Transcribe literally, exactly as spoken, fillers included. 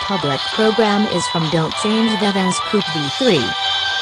public program is from Don't Change That and Scoop V three.